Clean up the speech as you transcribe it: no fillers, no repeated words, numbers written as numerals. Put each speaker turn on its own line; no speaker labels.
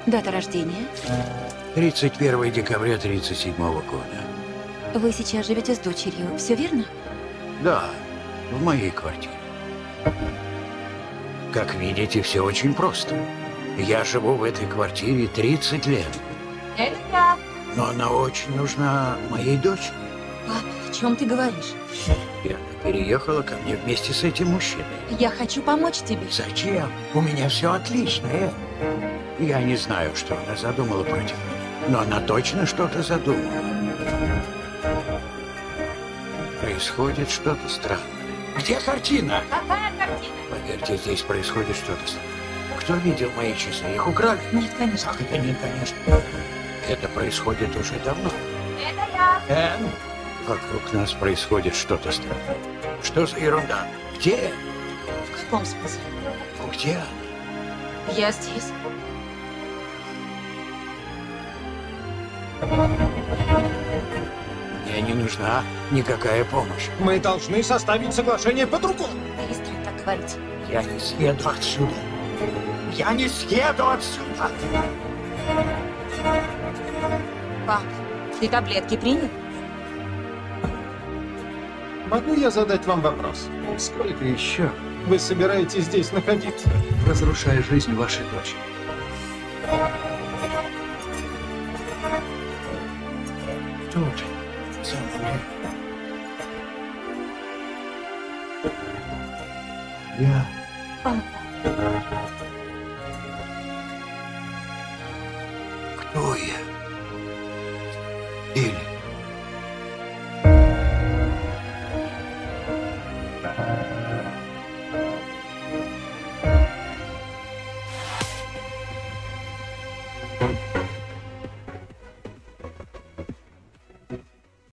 Дата рождения?
31 декабря 37 года.
Вы сейчас живете с дочерью, все верно?
Да, в моей квартире. Как видите, все очень просто. Я живу в этой квартире 30 лет.
Это я.
Но она очень нужна моей дочери.
Пап, о чем ты говоришь?
И она переехала ко мне вместе с этим мужчиной.
Я хочу помочь тебе.
Зачем? У меня все отлично, Энн. Я не знаю, что она задумала против меня, но она точно что-то задумала. Происходит что-то странное. Где картина?
Какая картина?
Поверьте, здесь происходит что-то странное. Кто видел мои часы? Их украли?
Нет, конечно.
Ах, это нет, конечно. Это происходит уже давно.
Это я.
Энн, вокруг нас происходит что-то странное. Что за ерунда? Где?
В каком смысле?
Ну, где она?
Я здесь.
Мне не нужна никакая помощь.
Мы должны составить соглашение по-другому.
Перестань так говорить.
Я не съеду отсюда. Я не съеду отсюда.
Пап, ты таблетки принял?
Могу я задать вам вопрос?
Сколько еще,
Вы собираетесь здесь находиться?
разрушая жизнь вашей дочери?
Тут, в замке. Я
Папа.